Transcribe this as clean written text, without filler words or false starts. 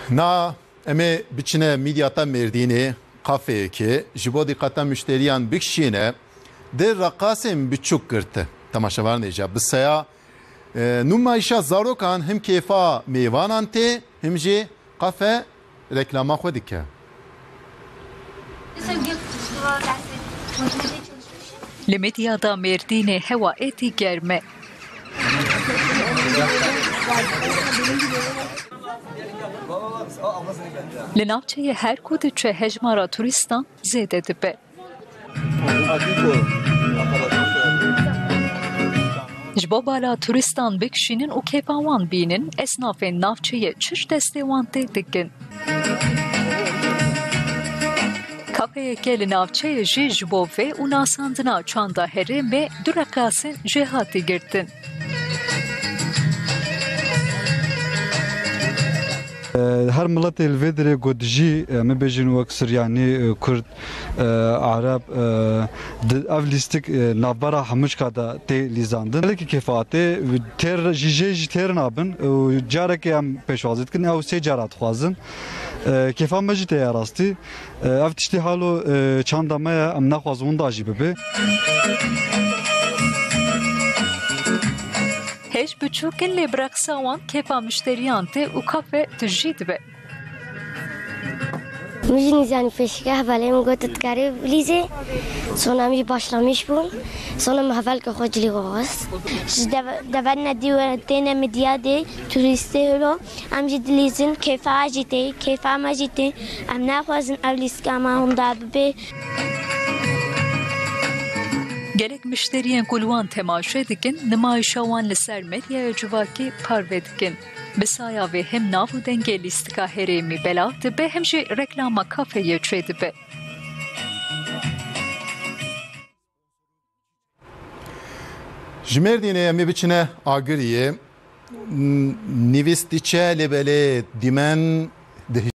Na eme biçine midyata merdini kafeye ki jibo dikkata müşteriyan bikşine de rakasem biçuk kırtı. Tamaşavar neca. Bisaya numayşa zarokan hem kefa meyvanan te hem ji kafe reklama xodike. Li medyada merdînê hewa êtî germe. Li navçeyê her ku diçe hejmara turistan zêde dibe. Ji bo bala turistan bikişînin û kêfa wan bînin, esnafên navçeyê çiş destê wan tê dikin. Kafeyeke li navçeyê jî ji bo vê û nasandina çanda herê me du rekasên jê hatî girtin. Her millet elvedere godji me bejin wek Siryanî, Kurd, Arab ev lîstik navbera hemûçka da tê lîzandin. Gelekî kefatê têr jî têr nabin û carekê em pêşwazî dikin ew sê cara dixwazin. Kefa me jî tê ya rastî. Ev tiştî halo çanda me ye em naxwazin winda jî bibe. Hej biçûkên lê bireksa wan kêfa müşteriyan tê û kafe tu jî dibe. Müziğin yani peşgah balem gotet kare blize sonra mi başlamış bu sonra mahval ki xocli goğaz دفعنا دينا مديادي توريستي هلو ام جدليزن كيف عجيتي كيف ما جيتي ام ناخوزن اوليس كما هم دابي Gelek müşteriyên kulwan temaşe dikin, nimayişa wan li ser medyaya civakî parve dikin. Bisaya vê hem nav û dengê lîstika herêmî belav dibe hem jî reklama kafeyê çê dibe. Ji Mêrdînê em ê biçine Agiriyê nivîstiçe lê belê dîmen